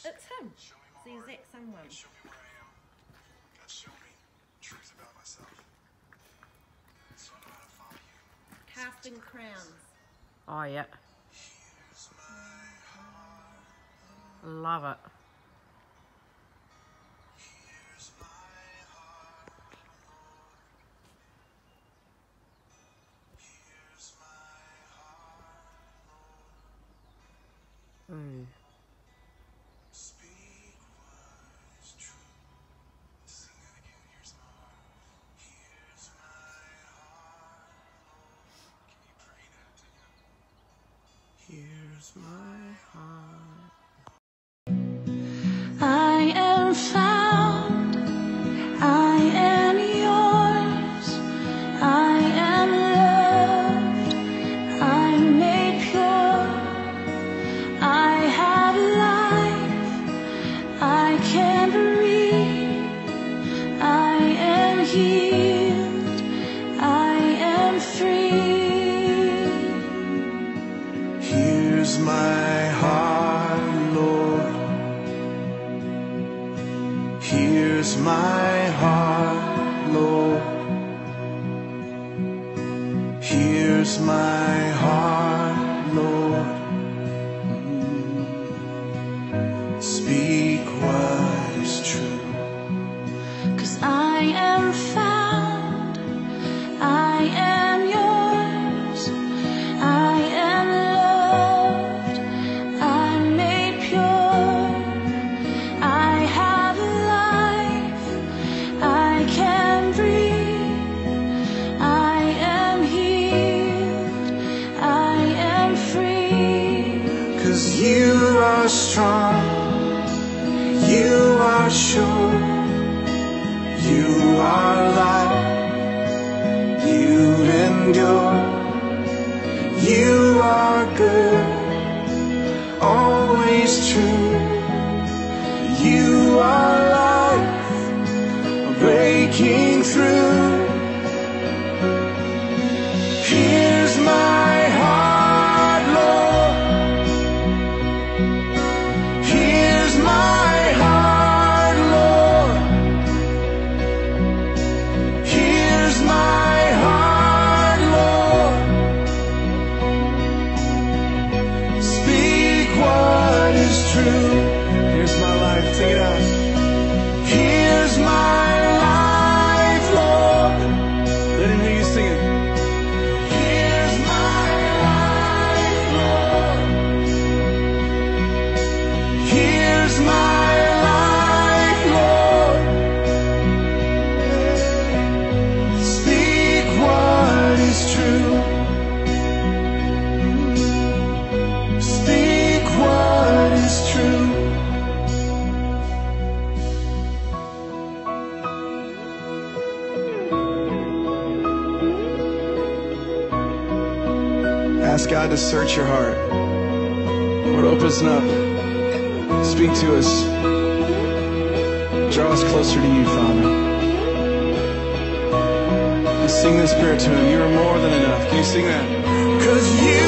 It's him. It's the exact same one. Show me where I am. God, show me truth about myself. So I know how to follow you. Casting crowns. Oh, yeah. Here's my heart. Love it. Here's my heart, Lord. Here's my heart, Lord. Ooh. Speak what is true. Sing that again. Here's my heart. Here's my heart, Lord. Can you pray that to him? Here's my Heart. I am found, I am yours, I am loved, I'm made pure, I have life, I can breathe, I am healed, I am free. Here's my heart, Lord. Here's my heart, Lord. Here's my heart, Lord. Speak what is true. 'Cause I am found, I am yours, I am loved, I'm made pure, I have life, I can breathe, I am healed, I am free. 'Cause you are strong, you are sure, you are light, you endure, you are good, always true, you are life, breaking through. Here's my heart, Lord. Here's my heart, Lord. Here's my heart, Lord. Speak what is true. Here's my life, take it out. Here's my life, Lord. Let him hear you sing it. Here's my life, Lord. Here's my life, Lord. Speak what is true. Speak what is true. Ask God to search your heart. Lord, open us up. Speak to us. Draw us closer to you, Father. And sing this prayer to him. You are more than enough. Can you sing that? 'Cause you